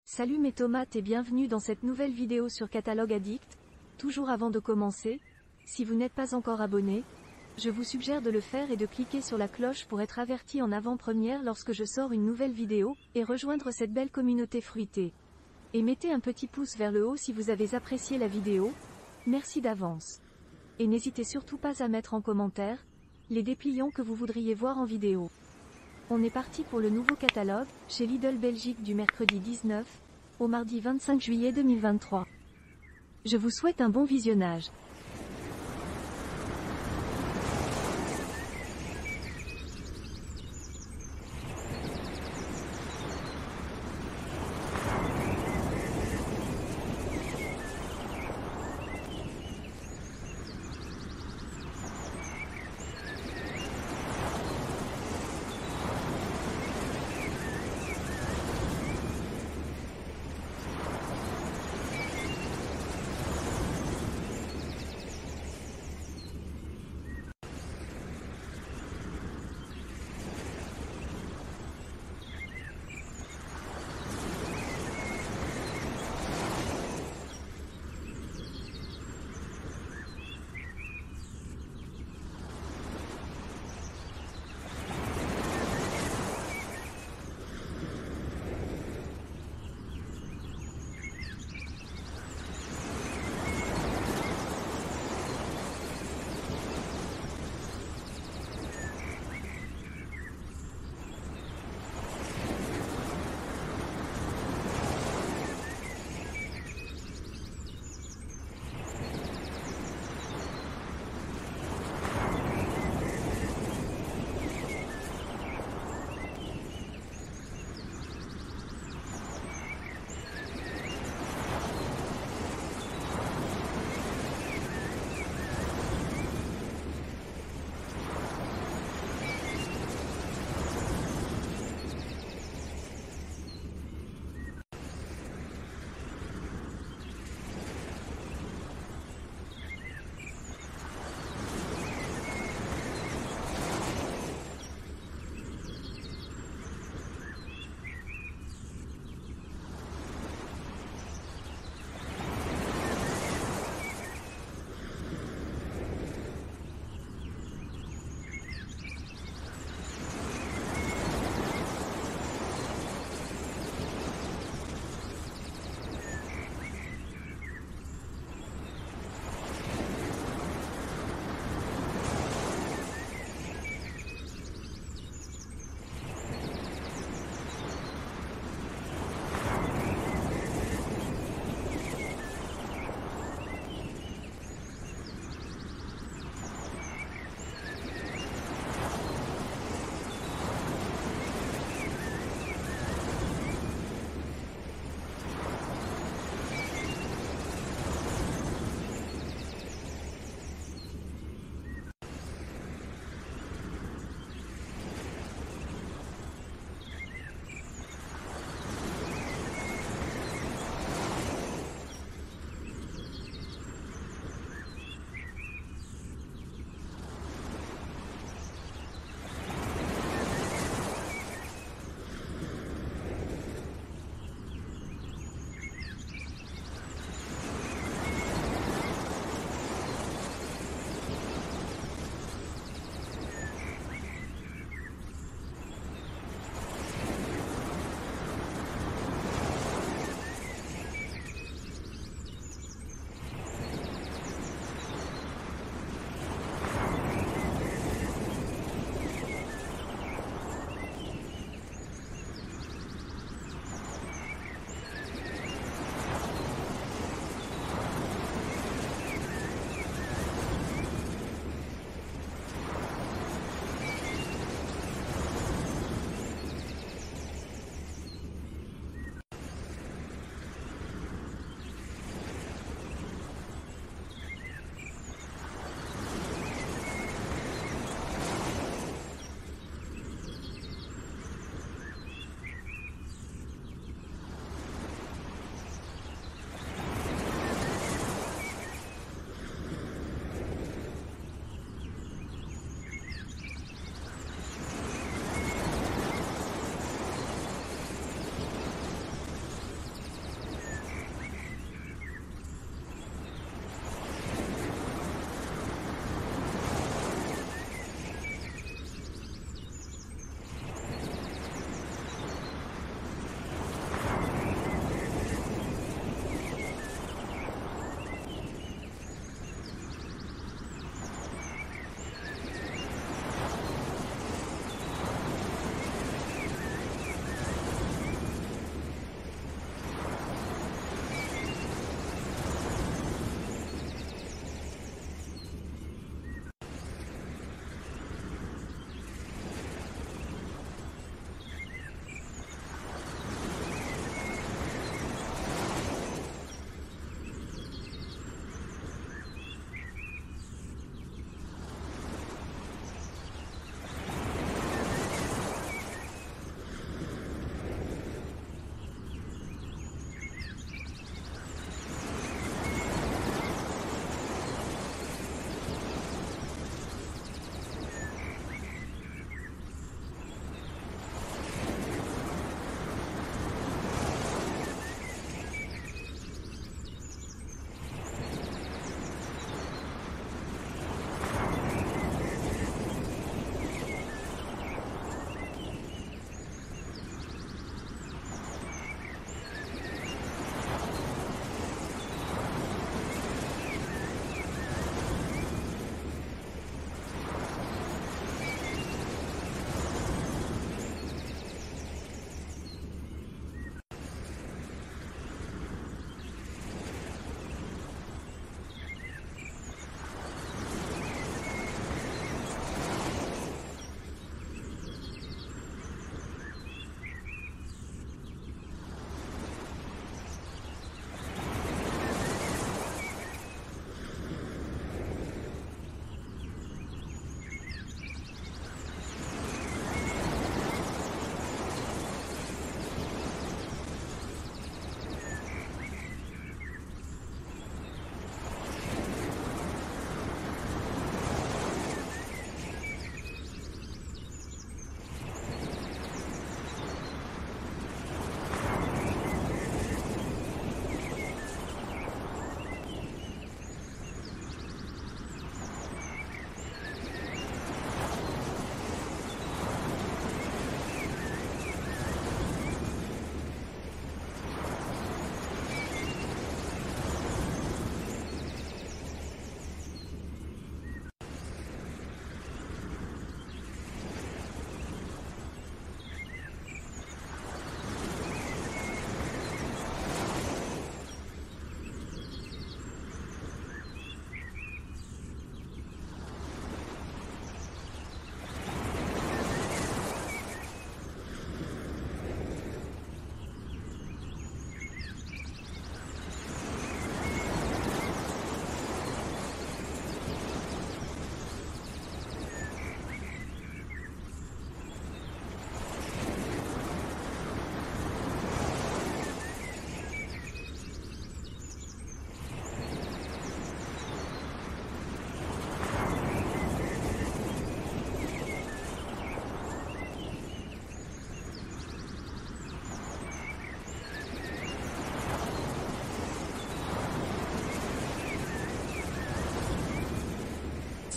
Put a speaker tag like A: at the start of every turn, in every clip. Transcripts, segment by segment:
A: Salut mes tomates et bienvenue dans cette nouvelle vidéo sur Catalogue Addict. Toujours avant de commencer, si vous n'êtes pas encore abonné, je vous suggère de le faire et de cliquer sur la cloche pour être averti en avant-première lorsque je sors une nouvelle vidéo, et rejoindre cette belle communauté fruitée. Et mettez un petit pouce vers le haut si vous avez apprécié la vidéo, merci d'avance. Et n'hésitez surtout pas à mettre en commentaire les dépliants que vous voudriez voir en vidéo. On est parti pour le nouveau catalogue, chez Lidl Belgique du mercredi 19 au mardi 25 juillet 2023. Je vous souhaite un bon visionnage.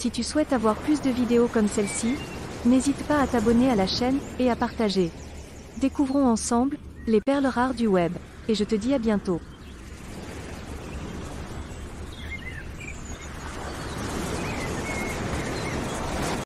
A: Si tu souhaites avoir plus de vidéos comme celle-ci, n'hésite pas à t'abonner à la chaîne, et à partager. Découvrons ensemble, les perles rares du web. Et je te dis à bientôt.